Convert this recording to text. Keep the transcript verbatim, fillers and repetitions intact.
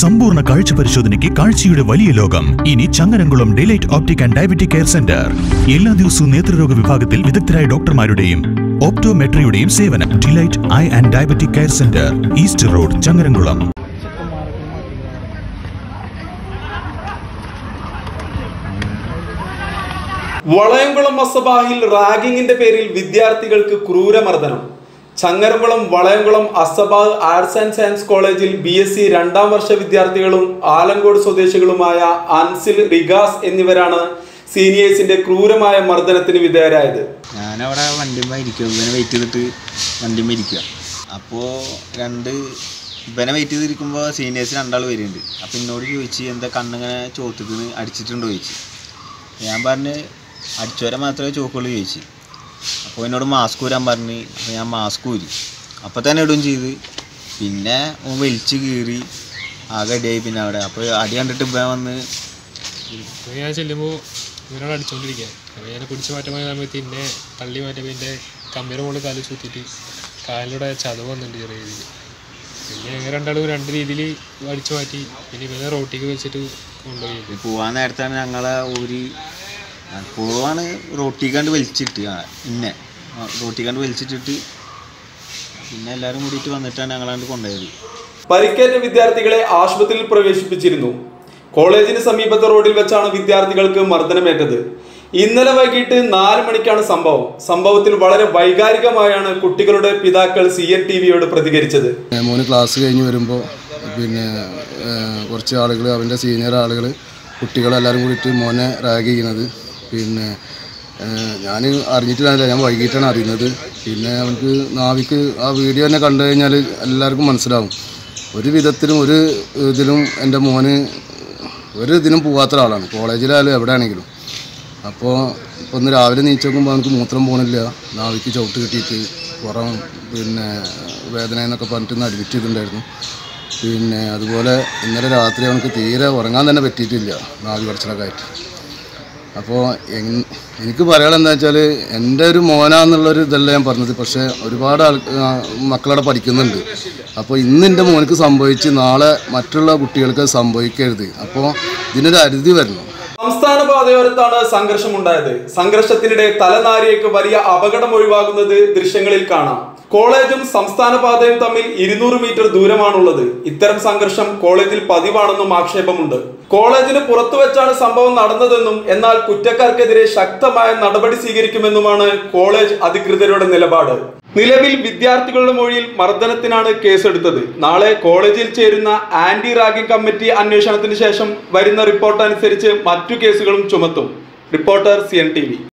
സമ്പൂർണ്ണ കാഴ്ച പരിശോധനയ്ക്ക് കാഴ്ചയുടെ വലിയ ലോകം. ഇനി Changaramkulam Delight Optic and Diabetic Care Centre. എല്ലാ ദിവസവും നേത്രരോഗ വിഭാഗത്തിൽ വിദഗ്ധരായ ഡോക്ടർമാരുടെയും ഓപ്റ്റോമെട്രിയുടെയും സേവനം. Delight Eye and Diabetic Care Centre, East Road, Changaramkulam. Valayamkulam അസബാഹിൽ റാഗിങ്ങിന്റെ പേരിൽ വിദ്യാർത്ഥികൾക്ക് ക്രൂരമർദ്ദനം. Changaramkulam Valayamkulam Asabah Arts and Science കോളേജിൽ ബി എസ് സി രണ്ടാം വർഷ വിദ്യാർത്ഥികളും ആലങ്കോട് സ്വദേശികളുമായ അൻസിൽ, റിഗാസ് എന്നിവരാണ് സീനിയേഴ്സിന്റെ ക്രൂരമായ മർദ്ദനത്തിന് വിധേയരായത്. ഞാനവിടെ വണ്ടിമ്മ ഇരിക്കുക, ഇവനെ വെയിറ്റ് ചെയ്തിട്ട് വണ്ടിമ്മ ഇരിക്കുക. അപ്പോൾ രണ്ട് ഇവനെ വെയിറ്റ് ചെയ്തിരിക്കുമ്പോൾ സീനിയേഴ്സ് രണ്ടാൾ വരുന്നുണ്ട്. അപ്പോൾ എന്നോട് ചോദിച്ച് എന്താ കണ്ണിങ്ങനെ ചോത്തിട്ട് അടിച്ചിട്ടുണ്ടോ ചോദിച്ചു. ഞാൻ പറഞ്ഞ് അടിച്ചവരെ മാത്രമേ ചോക്കുള്ളൂ ചോദിച്ചു. അപ്പോൾ എന്നോട് മാസ്ക് ഊരാൻ പറഞ്ഞ്. അപ്പോൾ ഞാൻ മാസ്ക് ഊരി. അപ്പോൾ തന്നെ ഇടുകയും ചെയ്ത്. പിന്നെ ഓൻ വലിച്ച് കീറി ആകെ അടിയായി. പിന്നെ അവിടെ അപ്പോൾ അടി കണ്ടിട്ട് ഇപ്പം വന്ന് ഞാൻ ചെല്ലുമ്പോൾ ഇവരോട് അടിച്ചുകൊണ്ടിരിക്കുക. അപ്പോൾ ഞാൻ പിടിച്ച് മാറ്റാൻ പോയ സമയത്ത് പിന്നെ തള്ളി മാറ്റിയപ്പോൾ എൻ്റെ കമ്പിയുടെ മുകളിൽ കാല് ചൂത്തിയിട്ട് കാലിലൂടെ ചതവ് വന്നിട്ടുണ്ട് ചെറിയ രീതിയിൽ. പിന്നെ ഞങ്ങൾ രണ്ടാളും രണ്ട് രീതിയിൽ അടിച്ചു മാറ്റി. പിന്നെ ഇവനെ റോട്ടിക്ക് വെച്ചിട്ട് കൊണ്ടുപോയി. പോകാൻ നേരത്താണ് ഞങ്ങളെ ഊരി പോവാണ് റോട്ടി കണ്ട് വലിച്ചിട്ട് ഇന്നെ റോട്ടി കണ്ട് വലിച്ചിട്ടിട്ട് പിന്നെ എല്ലാവരും കൂടിയിട്ട് വന്നിട്ടാണ് ഞങ്ങളാണ്ട് കൊണ്ടുപോയത്. പരിക്കേറ്റ വിദ്യാർത്ഥികളെ ആശുപത്രിയിൽ പ്രവേശിപ്പിച്ചിരുന്നു. കോളേജിന് സമീപത്തെ റോഡിൽ വെച്ചാണ് വിദ്യാർത്ഥികൾക്ക് മർദ്ദനമേറ്റത്. ഇന്നലെ വൈകിട്ട് നാല് മണിക്കാണ് സംഭവം. സംഭവത്തിൽ വളരെ വൈകാരികമായാണ് കുട്ടികളുടെ പിതാക്കൾ സി എൻ ടി വിയോട് പ്രതികരിച്ചത്. മോന് ക്ലാസ് കഴിഞ്ഞ് വരുമ്പോൾ പിന്നെ കുറച്ച് ആളുകൾ, അവൻ്റെ സീനിയർ ആളുകൾ, കുട്ടികളെല്ലാവരും കൂടിയിട്ട് മോനെ റാഗ് ചെയ്യുന്നത്. പിന്നെ ഞാൻ അറിഞ്ഞിട്ടില്ല, ഞാൻ വൈകിട്ടാണ് അറിയുന്നത്. പിന്നെ അവർക്ക് നാവിക്ക് ആ വീഡിയോ തന്നെ കണ്ടു കഴിഞ്ഞാൽ എല്ലാവർക്കും മനസ്സിലാവും. ഒരു വിധത്തിലും ഒരു ഇതിലും എൻ്റെ മോന് ഒരു ഇതിനും പോകാത്ത ഒരാളാണ്, കോളേജിലായാലും എവിടെയാണെങ്കിലും. അപ്പോൾ ഇപ്പോൾ ഒന്ന് രാവിലെ നീച്ച് നോക്കുമ്പോൾ അവനക്ക് മൂത്രം പോകണില്ല, നാവിക്ക് ചവിട്ട് കിട്ടിയിട്ട് പുറം പിന്നെ വേദന എന്നൊക്കെ പറഞ്ഞിട്ട് ഒന്ന് അഡ്മിറ്റ് ചെയ്തിട്ടുണ്ടായിരുന്നു. പിന്നെ അതുപോലെ ഇന്നലെ രാത്രി അവനക്ക് തീരെ ഉറങ്ങാൻ തന്നെ പറ്റിയിട്ടില്ല, നാവി കടച്ചിലൊക്കെ ആയിട്ട്. അപ്പോൾ എനിക്ക് പറയാനുള്ളത് എന്താ വെച്ചാൽ എൻ്റെ ഒരു മോനാന്നുള്ളൊരു ഇതല്ല ഞാൻ പറഞ്ഞത്. പക്ഷേ ഒരുപാട് ആൾ മക്കളവിടെ പഠിക്കുന്നുണ്ട്. അപ്പോൾ ഇന്ന് എൻ്റെ മോനക്ക് സംഭവിച്ച് നാളെ മറ്റുള്ള കുട്ടികൾക്ക് സംഭവിക്കരുത്. അപ്പോൾ ഇതിനൊരു അരുതി വരണം. സംസ്ഥാന പാതയോരത്താണ് സംഘർഷമുണ്ടായത്. സംഘർഷത്തിനിടെ തലനാരിയേക്ക് വലിയ അപകടം ഒഴിവാകുന്നത് ദൃശ്യങ്ങളിൽ കാണാം. കോളേജും സംസ്ഥാന പാതയും തമ്മിൽ ഇരുന്നൂറ് മീറ്റർ ദൂരമാണുള്ളത്. ഇത്തരം സംഘർഷം കോളേജിൽ പതിവാണെന്നും ആക്ഷേപമുണ്ട്. കോളേജിന് പുറത്തു വെച്ചാണ് സംഭവം നടന്നതെന്നും എന്നാൽ കുറ്റക്കാർക്കെതിരെ ശക്തമായ നടപടി സ്വീകരിക്കുമെന്നുമാണ് കോളേജ് അധികൃതരുടെ നിലപാട്. നിലവിൽ വിദ്യാർത്ഥികളുടെ മൊഴിയിൽ മർദ്ദനത്തിനാണ് കേസെടുത്തത്. നാളെ കോളേജിൽ ചേരുന്ന ആന്റി റാഗിംഗ് കമ്മിറ്റി അന്വേഷണത്തിന് ശേഷം വരുന്ന റിപ്പോർട്ട് അനുസരിച്ച് മറ്റു കേസുകളും ചുമത്തും. Reporter C N T V.